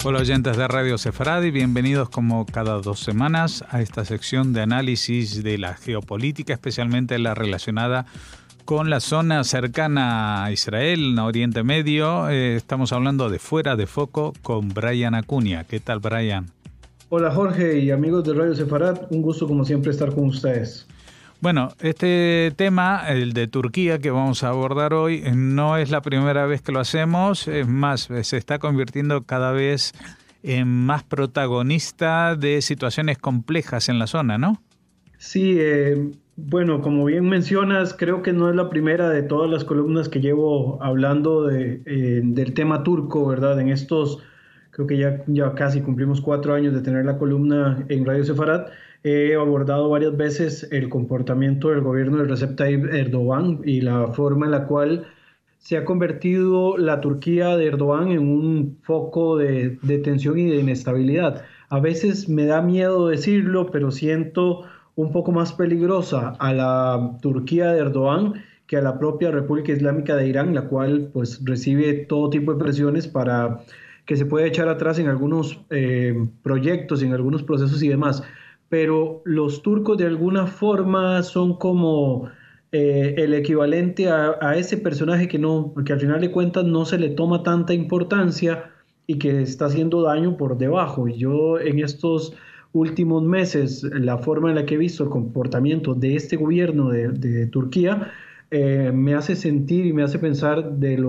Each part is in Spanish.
Hola oyentes de Radio Sefarad y bienvenidos como cada 2 semanas a esta sección de análisis de la geopolítica, especialmente la relacionada con la zona cercana a Israel, a Oriente Medio. Estamos hablando de Fuera de Foco con Brian Acuña. ¿Qué tal, Brian? Hola Jorge y amigos de Radio Sefarad, un gusto como siempre estar con ustedes. Bueno, este tema, el de Turquía que vamos a abordar hoy, no es la primera vez que lo hacemos, es más, se está convirtiendo cada vez en más protagonista de situaciones complejas en la zona, ¿no? Sí, bueno, como bien mencionas, creo que no es la primera de todas las columnas que llevo hablando del tema turco, ¿verdad? Creo que ya casi cumplimos 4 años de tener la columna en Radio Sefarad. He abordado varias veces el comportamiento del gobierno de Recep Tayyip Erdogan y la forma en la cual se ha convertido la Turquía de Erdogan en un foco de tensión y de inestabilidad. A veces me da miedo decirlo, pero siento un poco más peligrosa a la Turquía de Erdogan que a la propia República Islámica de Irán, la cual pues recibe todo tipo de presiones para que se pueda echar atrás en algunos proyectos, en algunos procesos y demás. Pero los turcos de alguna forma son como el equivalente a ese personaje que al final de cuentas no se le toma tanta importancia y que está haciendo daño por debajo. Y yo en estos últimos meses, la forma en la que he visto el comportamiento de este gobierno de Turquía, me hace sentir y me hace pensar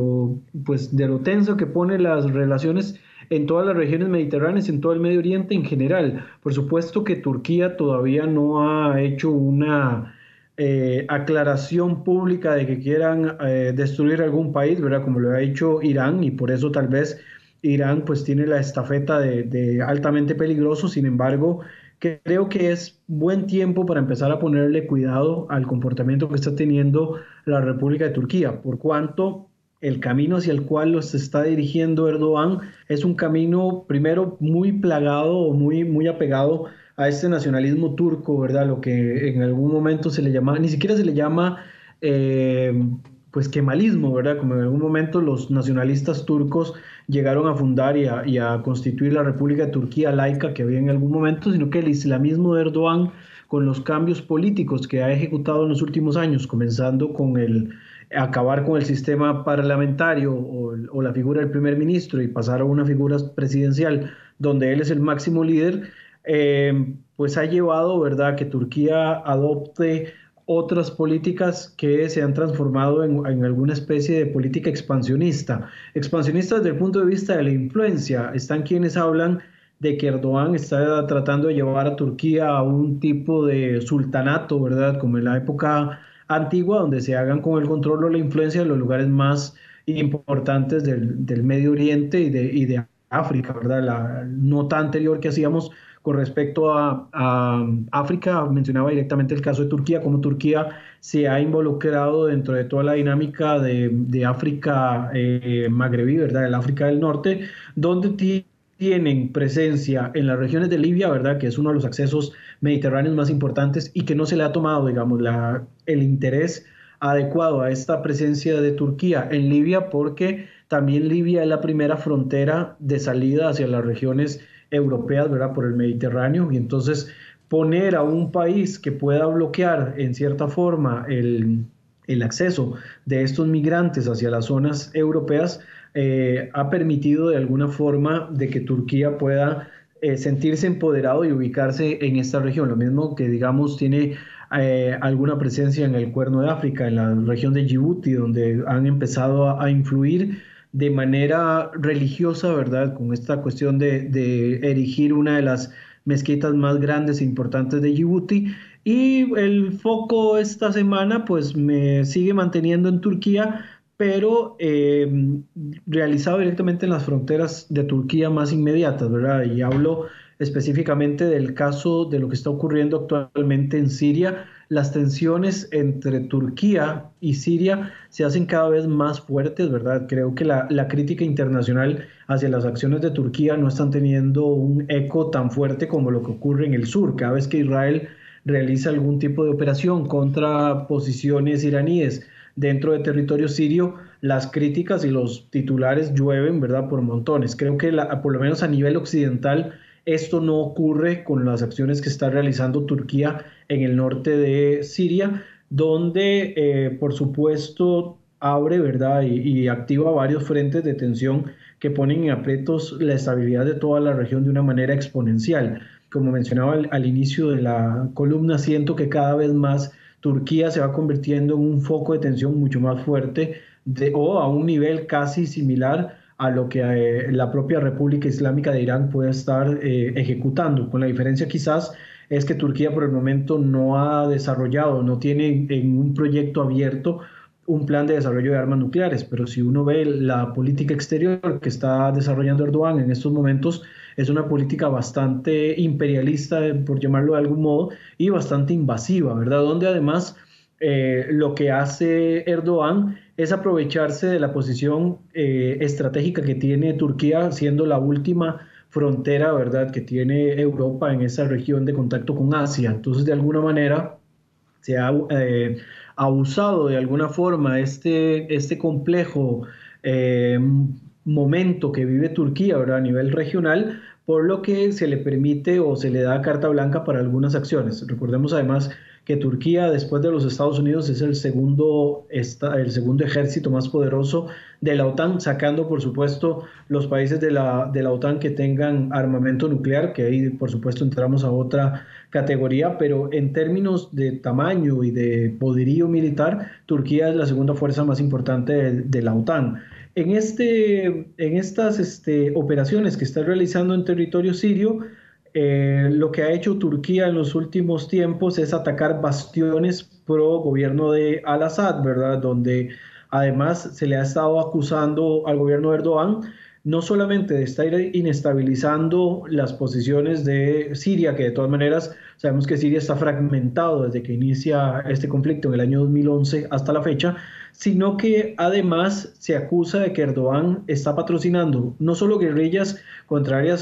pues, de lo tenso que pone las relaciones en todas las regiones mediterráneas, en todo el Medio Oriente en general. Por supuesto que Turquía todavía no ha hecho una aclaración pública de que quieran destruir algún país, ¿verdad? Como lo ha hecho Irán, y por eso tal vez Irán pues tiene la estafeta de altamente peligroso. Sin embargo, creo que es buen tiempo para empezar a ponerle cuidado al comportamiento que está teniendo la República de Turquía, por cuanto el camino hacia el cual los está dirigiendo Erdogan es un camino primero muy plagado o muy apegado a este nacionalismo turco, ¿verdad? Lo que en algún momento se le llama, ni siquiera se le llama pues kemalismo, ¿verdad? Como en algún momento los nacionalistas turcos llegaron a fundar y a constituir la República de Turquía laica que había en algún momento, sino que el islamismo de Erdogan, con los cambios políticos que ha ejecutado en los últimos años, comenzando con acabar con el sistema parlamentario o la figura del primer ministro y pasar a una figura presidencial donde él es el máximo líder, pues ha llevado, ¿verdad?, que Turquía adopte otras políticas que se han transformado en alguna especie de política expansionista. Expansionista desde el punto de vista de la influencia. Están quienes hablan de que Erdogan está tratando de llevar a Turquía a un tipo de sultanato, ¿verdad?, como en la época antigua, donde se hagan con el control o la influencia de los lugares más importantes del Medio Oriente y de África, ¿verdad? La nota anterior que hacíamos con respecto a África mencionaba directamente el caso de Turquía, cómo Turquía se ha involucrado dentro de toda la dinámica de África magrebí, ¿verdad? El África del Norte, donde tienen presencia en las regiones de Libia, ¿verdad?, que es uno de los accesos mediterráneos más importantes y que no se le ha tomado, digamos, el interés adecuado a esta presencia de Turquía en Libia, porque también Libia es la primera frontera de salida hacia las regiones europeas, ¿verdad?, por el Mediterráneo, y entonces poner a un país que pueda bloquear en cierta forma el acceso de estos migrantes hacia las zonas europeas ha permitido de alguna forma de que Turquía pueda sentirse empoderado y ubicarse en esta región. Lo mismo que, digamos, tiene alguna presencia en el Cuerno de África, en la región de Djibouti, donde han empezado a influir de manera religiosa, ¿verdad?, con esta cuestión de erigir una de las mezquitas más grandes e importantes de Djibouti. Y el foco esta semana pues me sigue manteniendo en Turquía, pero realizado directamente en las fronteras de Turquía más inmediatas, ¿verdad? Y hablo específicamente del caso de lo que está ocurriendo actualmente en Siria. Las tensiones entre Turquía y Siria se hacen cada vez más fuertes, ¿verdad? Creo que la crítica internacional hacia las acciones de Turquía no están teniendo un eco tan fuerte como lo que ocurre en el sur. Cada vez que Israel realiza algún tipo de operación contra posiciones iraníes, dentro de territorio sirio, las críticas y los titulares llueven, ¿verdad?, por montones. Creo que por lo menos a nivel occidental esto no ocurre con las acciones que está realizando Turquía en el norte de Siria, donde por supuesto abre, ¿verdad?, y activa varios frentes de tensión que ponen en aprietos la estabilidad de toda la región de una manera exponencial. Como mencionaba al inicio de la columna, siento que cada vez más Turquía se va convirtiendo en un foco de tensión mucho más fuerte o a un nivel casi similar a lo que la propia República Islámica de Irán puede estar ejecutando, con la diferencia quizás es que Turquía por el momento no ha desarrollado, no tiene en un proyecto abierto un plan de desarrollo de armas nucleares, pero si uno ve la política exterior que está desarrollando Erdogan en estos momentos, es una política bastante imperialista, por llamarlo de algún modo, y bastante invasiva, ¿verdad? Donde además lo que hace Erdogan es aprovecharse de la posición estratégica que tiene Turquía, siendo la última frontera, ¿verdad?, que tiene Europa en esa región de contacto con Asia. Entonces, de alguna manera, se ha usado de alguna forma este complejo eh, momento que vive Turquía, ¿verdad?, a nivel regional, por lo que se le permite o se le da carta blanca para algunas acciones. Recordemos además que Turquía, después de los Estados Unidos, es el segundo ejército más poderoso de la OTAN, sacando, por supuesto, los países de la OTAN que tengan armamento nuclear, que ahí, por supuesto, entramos a otra categoría, pero en términos de tamaño y de poderío militar, Turquía es la segunda fuerza más importante de la OTAN. En estas operaciones que está realizando en territorio sirio, lo que ha hecho Turquía en los últimos tiempos es atacar bastiones pro gobierno de Al-Assad, ¿verdad? Donde además se le ha estado acusando al gobierno de Erdogan no solamente de estar inestabilizando las posiciones de Siria, que de todas maneras sabemos que Siria está fragmentado desde que inicia este conflicto en el año 2011 hasta la fecha, sino que además se acusa de que Erdogan está patrocinando no solo guerrillas contrarias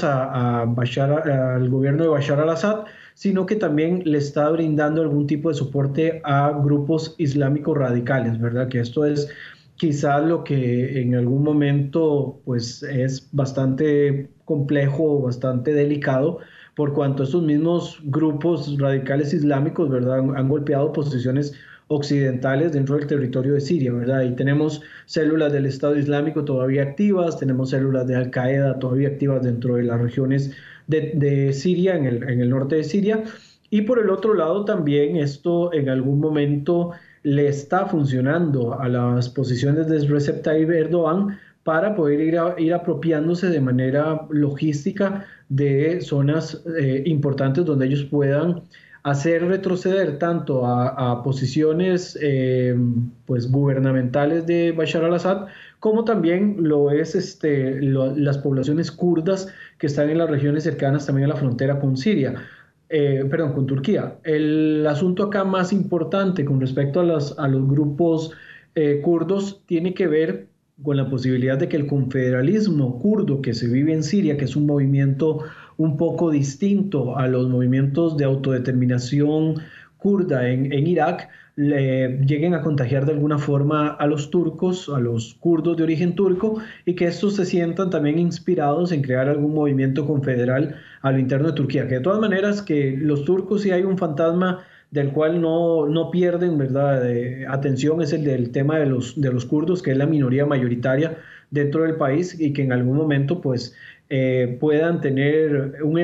al gobierno de Bashar al-Assad, sino que también le está brindando algún tipo de soporte a grupos islámicos radicales, ¿verdad? Que esto es quizás lo que en algún momento pues es bastante complejo, bastante delicado, por cuanto estos mismos grupos radicales islámicos, ¿verdad?, han golpeado posiciones occidentales dentro del territorio de Siria, ¿verdad? Ahí tenemos células del Estado Islámico todavía activas, tenemos células de Al-Qaeda todavía activas dentro de las regiones de Siria, en el norte de Siria, y por el otro lado también esto en algún momento le está funcionando a las posiciones de Recep Tayyip Erdogan para poder ir apropiándose de manera logística de zonas importantes donde ellos puedan hacer retroceder tanto a posiciones pues gubernamentales de Bashar al-Assad, como también lo es las poblaciones kurdas que están en las regiones cercanas también a la frontera con Siria. Perdón, con Turquía. El asunto acá más importante con respecto a los grupos kurdos tiene que ver con la posibilidad de que el confederalismo kurdo que se vive en Siria, que es un movimiento un poco distinto a los movimientos de autodeterminación kurda en Irak, lleguen a contagiar de alguna forma a los turcos, a los kurdos de origen turco, y que estos se sientan también inspirados en crear algún movimiento confederal a lo interno de Turquía. Que de todas maneras que los turcos, sí hay un fantasma del cual no pierden, ¿verdad?, atención, es el del tema de los kurdos, que es la minoría mayoritaria dentro del país y que en algún momento pues puedan tener un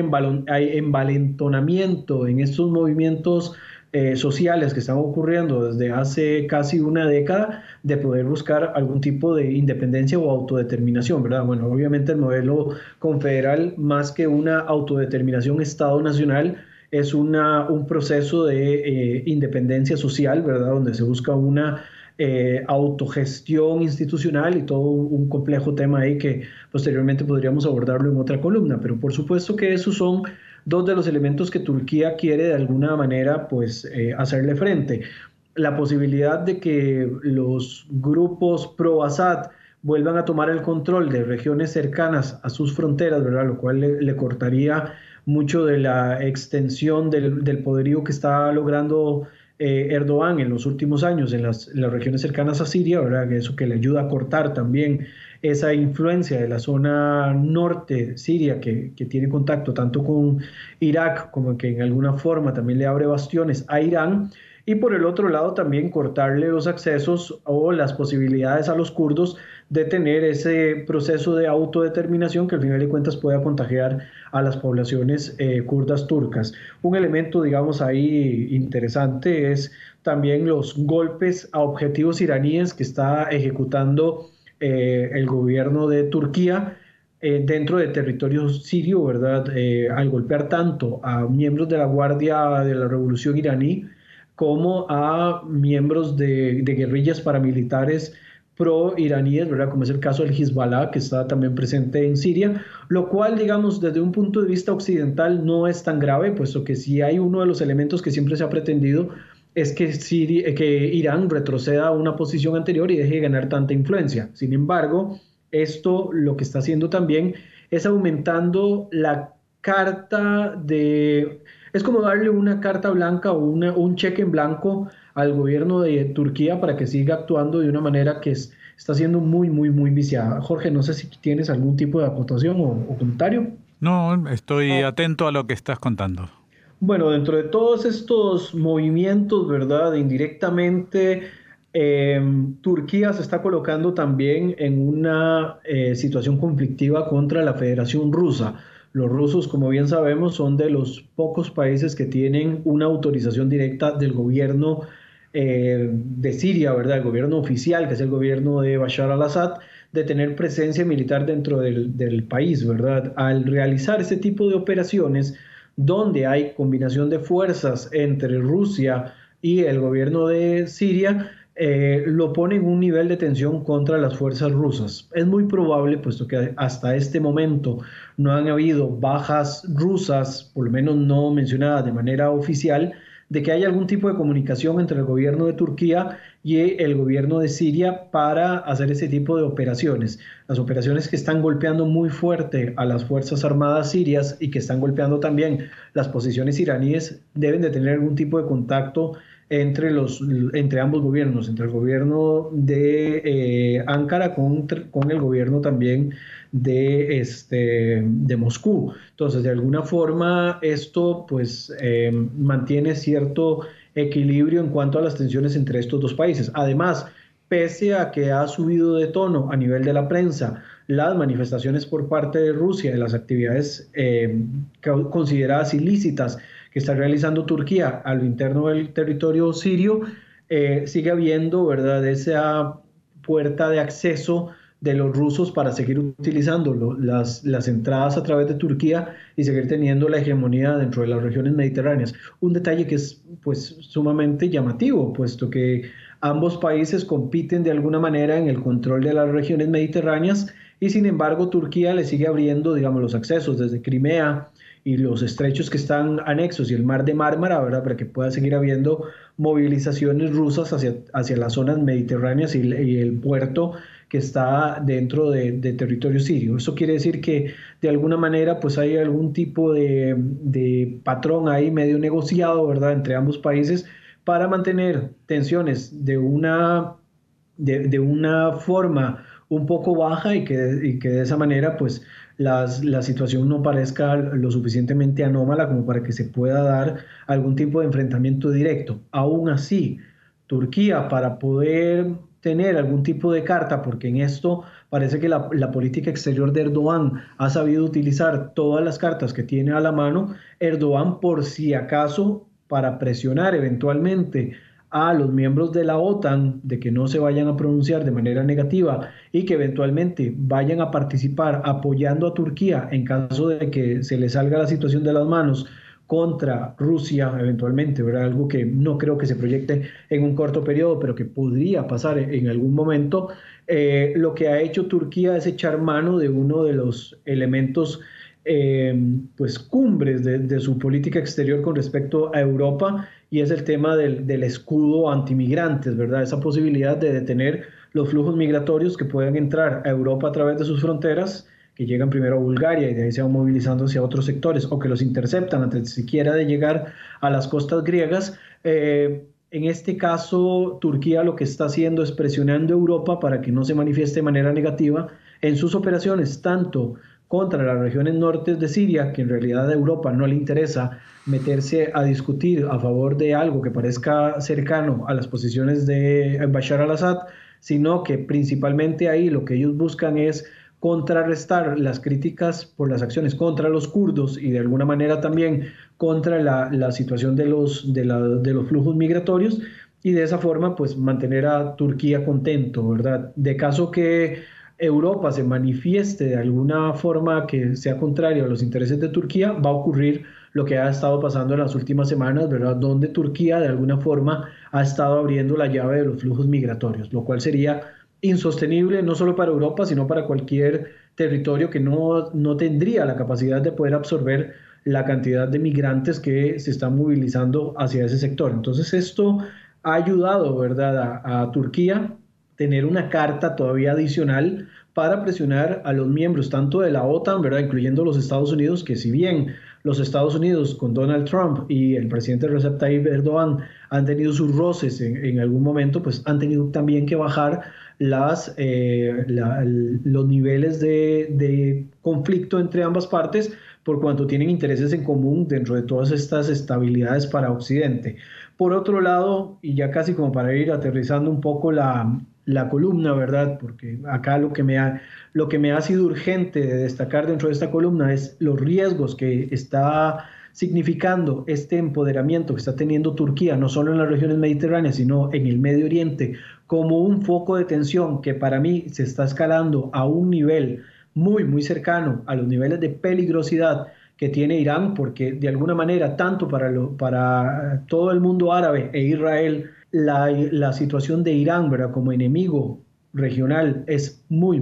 envalentonamiento en estos movimientos sociales que están ocurriendo desde hace casi una década, de poder buscar algún tipo de independencia o autodeterminación, ¿verdad? Bueno, obviamente el modelo confederal, más que una autodeterminación Estado-nacional, es un proceso de independencia social, ¿verdad?, donde se busca una autogestión institucional y todo un complejo tema ahí que posteriormente podríamos abordarlo en otra columna, pero por supuesto que esos son dos de los elementos que Turquía quiere de alguna manera pues hacerle frente. La posibilidad de que los grupos pro-Assad vuelvan a tomar el control de regiones cercanas a sus fronteras, ¿verdad?, lo cual le cortaría mucho de la extensión del poderío que está logrando Erdogan en los últimos años en las regiones cercanas a Siria, ¿verdad? Eso que le ayuda a cortar también esa influencia de la zona norte siria que tiene contacto tanto con Irak como que en alguna forma también le abre bastiones a Irán. Y por el otro lado también cortarle los accesos o las posibilidades a los kurdos de tener ese proceso de autodeterminación que al final de cuentas pueda contagiar a las poblaciones kurdas turcas. Un elemento, digamos, ahí interesante es también los golpes a objetivos iraníes que está ejecutando el gobierno de Turquía dentro de territorio sirio, ¿verdad? Al golpear tanto a miembros de la Guardia de la Revolución iraní como a miembros de guerrillas paramilitares pro-iraníes, ¿verdad? Como es el caso del Hezbollah, que está también presente en Siria, lo cual, digamos, desde un punto de vista occidental no es tan grave, puesto que si hay uno de los elementos que siempre se ha pretendido es que, que Irán retroceda a una posición anterior y deje de ganar tanta influencia. Sin embargo, esto lo que está haciendo también es aumentando la carta de... Es como darle una carta blanca o un cheque en blanco al gobierno de Turquía para que siga actuando de una manera que está siendo muy, muy, muy viciada. Jorge, no sé si tienes algún tipo de acotación o comentario. No, estoy atento a lo que estás contando. Bueno, dentro de todos estos movimientos, ¿verdad? Indirectamente, Turquía se está colocando también en una situación conflictiva contra la Federación Rusa. Los rusos, como bien sabemos, son de los pocos países que tienen una autorización directa del gobierno de Siria, ¿verdad? El gobierno oficial, que es el gobierno de Bashar al-Assad, de tener presencia militar dentro del país, ¿verdad? Al realizar ese tipo de operaciones, donde hay combinación de fuerzas entre Rusia y el gobierno de Siria, lo pone en un nivel de tensión contra las fuerzas rusas. Es muy probable, puesto que hasta este momento no han habido bajas rusas, por lo menos no mencionadas de manera oficial, de que haya algún tipo de comunicación entre el gobierno de Turquía y el gobierno de Siria para hacer ese tipo de operaciones. Las operaciones que están golpeando muy fuerte a las Fuerzas Armadas sirias y que están golpeando también las posiciones iraníes deben de tener algún tipo de contacto entre ambos gobiernos, entre el gobierno de Ankara con el gobierno también de Moscú. Entonces, de alguna forma, esto pues mantiene cierto equilibrio en cuanto a las tensiones entre estos dos países. Además, pese a que ha subido de tono a nivel de la prensa las manifestaciones por parte de Rusia de las actividades consideradas ilícitas que está realizando Turquía a lo interno del territorio sirio, sigue habiendo, ¿verdad?, esa puerta de acceso de los rusos para seguir utilizando las entradas a través de Turquía y seguir teniendo la hegemonía dentro de las regiones mediterráneas. Un detalle que es pues sumamente llamativo, puesto que ambos países compiten de alguna manera en el control de las regiones mediterráneas y sin embargo Turquía le sigue abriendo, digamos, los accesos desde Crimea y los estrechos que están anexos y el mar de Mármara, ¿verdad?, para que pueda seguir habiendo movilizaciones rusas hacia las zonas mediterráneas y el puerto que está dentro de territorio sirio. Eso quiere decir que de alguna manera pues hay algún tipo de patrón ahí medio negociado, ¿verdad?, entre ambos países para mantener tensiones de una forma un poco baja y que de esa manera pues la situación no parezca lo suficientemente anómala como para que se pueda dar algún tipo de enfrentamiento directo. Aún así, Turquía, para poder tener algún tipo de carta, porque en esto parece que la política exterior de Erdogan ha sabido utilizar todas las cartas que tiene a la mano, Erdogan, por si acaso, para presionar eventualmente a los miembros de la OTAN de que no se vayan a pronunciar de manera negativa y que eventualmente vayan a participar apoyando a Turquía en caso de que se le salga la situación de las manos contra Rusia eventualmente, ¿verdad? Algo que no creo que se proyecte en un corto periodo, pero que podría pasar en algún momento. Lo que ha hecho Turquía es echar mano de uno de los elementos pues cumbres de su política exterior con respecto a Europa, y es el tema del escudo antimigrantes, ¿verdad? Esa posibilidad de detener los flujos migratorios que puedan entrar a Europa a través de sus fronteras, que llegan primero a Bulgaria y de ahí se van movilizando hacia otros sectores, o que los interceptan antes siquiera de llegar a las costas griegas, En este caso, Turquía lo que está haciendo es presionando a Europa para que no se manifieste de manera negativa en sus operaciones, tanto contra las regiones norte de Siria, que en realidad a Europa no le interesa meterse a discutir a favor de algo que parezca cercano a las posiciones de Bashar al-Assad, sino que principalmente ahí lo que ellos buscan es contrarrestar las críticas por las acciones contra los kurdos y de alguna manera también contra la situación de los flujos migratorios, y de esa forma pues mantener a Turquía contento, ¿verdad? De caso que Europa se manifieste de alguna forma que sea contrario a los intereses de Turquía, va a ocurrir lo que ha estado pasando en las últimas semanas, ¿verdad? Donde Turquía de alguna forma ha estado abriendo la llave de los flujos migratorios, lo cual sería insostenible no solo para Europa, sino para cualquier territorio que no tendría la capacidad de poder absorber la cantidad de migrantes que se están movilizando hacia ese sector. Entonces esto ha ayudado, ¿verdad?, a Turquía tener una carta todavía adicional para presionar a los miembros tanto de la OTAN, ¿verdad?, incluyendo los Estados Unidos, que si bien los Estados Unidos con Donald Trump y el presidente Recep Tayyip Erdogan han tenido sus roces en algún momento, pues han tenido también que bajar los niveles de conflicto entre ambas partes, por cuanto tienen intereses en común dentro de todas estas estabilidades para Occidente. Por otro lado, y ya casi como para ir aterrizando un poco la columna, ¿verdad? Porque acá lo que me ha sido urgente de destacar dentro de esta columna es los riesgos que está significando este empoderamiento que está teniendo Turquía, no solo en las regiones mediterráneas, sino en el Medio Oriente, como un foco de tensión que para mí se está escalando a un nivel muy, muy cercano a los niveles de peligrosidad que tiene Irán, porque de alguna manera, tanto para todo el mundo árabe e Israel, la situación de Irán, ¿verdad?, como enemigo regional es muy,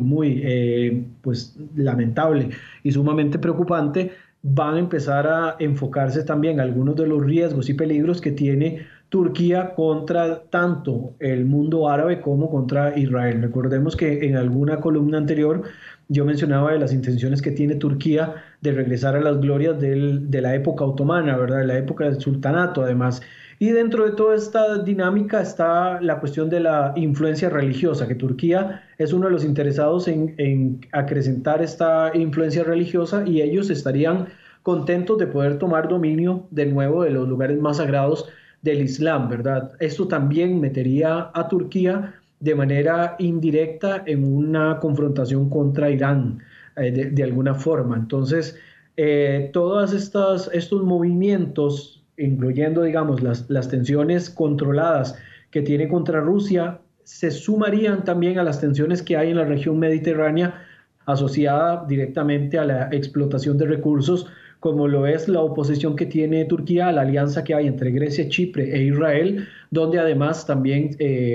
muy pues, lamentable y sumamente preocupante. Van a empezar a enfocarse también algunos de los riesgos y peligros que tiene Turquía contra tanto el mundo árabe como contra Israel. Recordemos que en alguna columna anterior yo mencionaba de las intenciones que tiene Turquía de regresar a las glorias de la época otomana, ¿verdad?, de la época del sultanato además. Y dentro de toda esta dinámica está la cuestión de la influencia religiosa, que Turquía es uno de los interesados en acrecentar esta influencia religiosa, y ellos estarían contentos de poder tomar dominio de nuevo de los lugares más sagrados del Islam, ¿verdad? Esto también metería a Turquía de manera indirecta en una confrontación contra Irán, de alguna forma. Entonces, todos estos movimientos, incluyendo, digamos, las tensiones controladas que tiene contra Rusia, se sumarían también a las tensiones que hay en la región mediterránea asociada directamente a la explotación de recursos, como lo es la oposición que tiene Turquía a la alianza que hay entre Grecia, Chipre e Israel, donde además también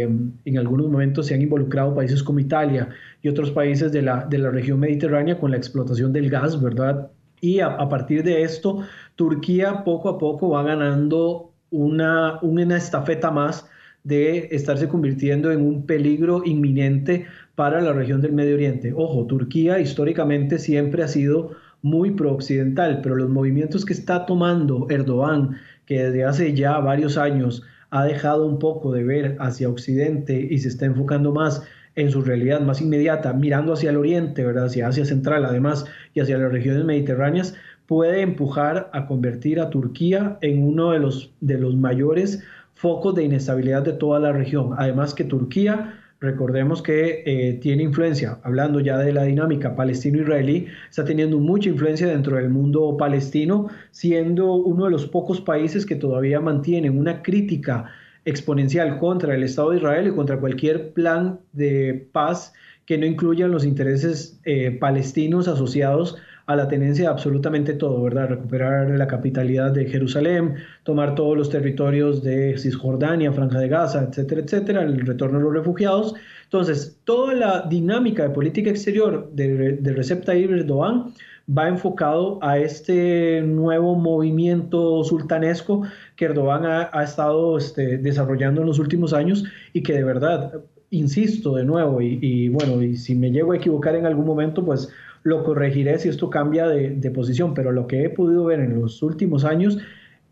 en algunos momentos se han involucrado países como Italia y otros países de la región mediterránea con la explotación del gas, ¿verdad? Y a partir de esto, Turquía poco a poco va ganando una estafeta más de estarse convirtiendo en un peligro inminente para la región del Medio Oriente. Ojo, Turquía históricamente siempre ha sido muy prooccidental, pero los movimientos que está tomando Erdogan, que desde hace ya varios años ha dejado un poco de ver hacia Occidente y se está enfocando más en su realidad más inmediata, mirando hacia el oriente, ¿verdad?, hacia Asia Central además y hacia las regiones mediterráneas, puede empujar a convertir a Turquía en uno de los mayores focos de inestabilidad de toda la región. Además que Turquía, recordemos que tiene influencia, hablando ya de la dinámica palestino-israelí, está teniendo mucha influencia dentro del mundo palestino, siendo uno de los pocos países que todavía mantienen una crítica exponencial contra el Estado de Israel y contra cualquier plan de paz que no incluyan los intereses palestinos asociados a la tenencia de absolutamente todo, ¿verdad? Recuperar la capitalidad de Jerusalén, tomar todos los territorios de Cisjordania, Franja de Gaza, etcétera, etcétera, el retorno de los refugiados. Entonces, toda la dinámica de política exterior de Recep Tayyip Erdogan va enfocado a este nuevo movimiento sultanesco que Erdogan ha estado desarrollando en los últimos años, y que de verdad, insisto de nuevo, y bueno, y si me llego a equivocar en algún momento, pues lo corregiré si esto cambia de posición, pero lo que he podido ver en los últimos años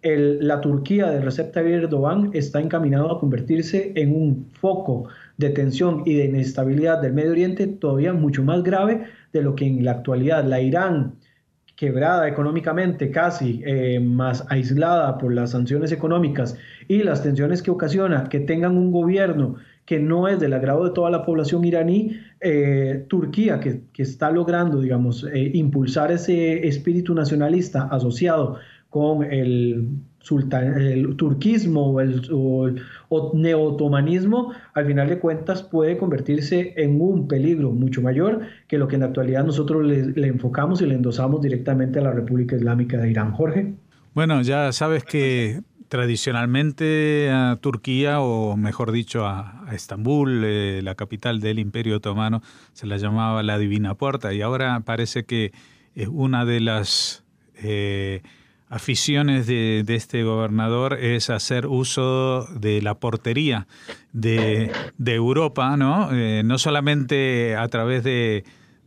la Turquía de Recep Tayyip Erdogan está encaminado a convertirse en un foco de tensión y de inestabilidad del Medio Oriente todavía mucho más grave de lo que en la actualidad la Irán, quebrada económicamente casi, más aislada por las sanciones económicas y las tensiones que ocasiona que tengan un gobierno que no es del agrado de toda la población iraní, Turquía, que está logrando, digamos, impulsar ese espíritu nacionalista asociado con el turquismo o neo-otomanismo, al final de cuentas puede convertirse en un peligro mucho mayor que lo que en la actualidad nosotros le enfocamos y le endosamos directamente a la República Islámica de Irán. Jorge. Bueno, ya sabes que tradicionalmente a Turquía, o mejor dicho a Estambul, la capital del Imperio Otomano, se la llamaba la Divina Puerta, y ahora parece que una de las aficiones de este gobernador es hacer uso de la portería de Europa, ¿no? No solamente a través de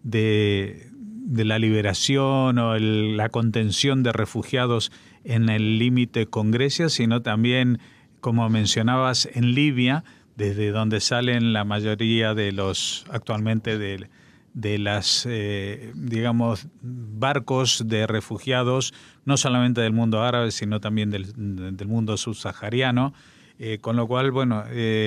la liberación o la contención de refugiados en el límite con Grecia, sino también, como mencionabas, en Libia, desde donde salen la mayoría de los actualmente de las, digamos, barcos de refugiados, no solamente del mundo árabe, sino también del mundo subsahariano, con lo cual, bueno,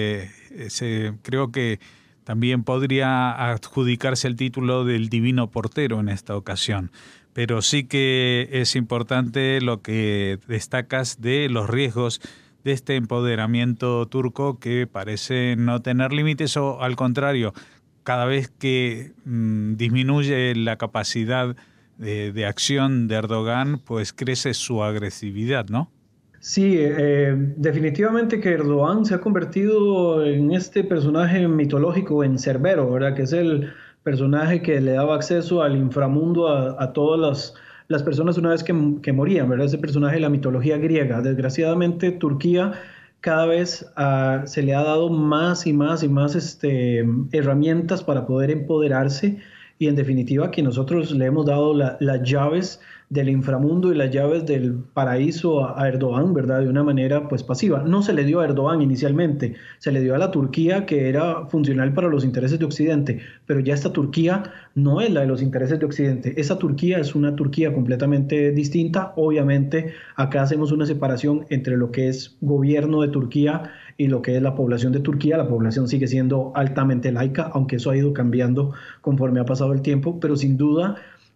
creo que también podría adjudicarse el título del divino portero en esta ocasión. Pero sí que es importante lo que destacas de los riesgos de este empoderamiento turco, que parece no tener límites, o al contrario, cada vez que disminuye la capacidad de acción de Erdogan, pues crece su agresividad, ¿no? Sí, definitivamente que Erdogan se ha convertido en este personaje mitológico, en Cerbero, ¿verdad? Que es el personaje que le daba acceso al inframundo a todas las personas una vez que morían, ¿verdad? Ese personaje de la mitología griega. Desgraciadamente, Turquía cada vez se le ha dado más y más y más herramientas para poder empoderarse, y en definitiva que nosotros le hemos dado las llaves del inframundo y las llaves del paraíso a Erdogan, ¿verdad? De una manera pues pasiva. No se le dio a Erdogan inicialmente, se le dio a la Turquía que era funcional para los intereses de Occidente, pero ya esta Turquía no es la de los intereses de Occidente. Esa Turquía es una Turquía completamente distinta. Obviamente acá hacemos una separación entre lo que es gobierno de Turquía y lo que es la población de Turquía. La población sigue siendo altamente laica, aunque eso ha ido cambiando conforme ha pasado el tiempo, pero sin duda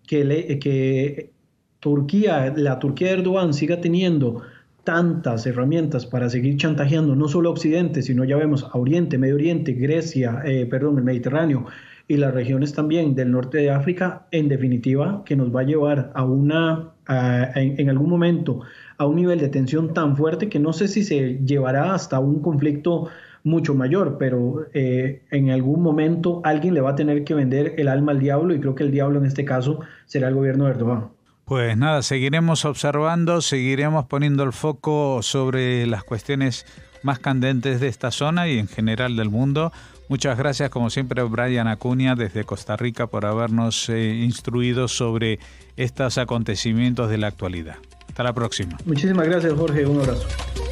que la Turquía de Erdogan siga teniendo tantas herramientas para seguir chantajeando no solo a Occidente, sino ya vemos a Oriente, Medio Oriente, Grecia, el Mediterráneo y las regiones también del norte de África, en definitiva, que nos va a llevar en algún momento a un nivel de tensión tan fuerte que no sé si se llevará hasta un conflicto mucho mayor, pero en algún momento alguien le va a tener que vender el alma al diablo, y creo que el diablo en este caso será el gobierno de Erdogan. Pues nada, seguiremos observando, seguiremos poniendo el foco sobre las cuestiones más candentes de esta zona y en general del mundo. Muchas gracias, como siempre, Brian Acuña, desde Costa Rica, por habernos instruido sobre estos acontecimientos de la actualidad. Hasta la próxima. Muchísimas gracias, Jorge. Un abrazo.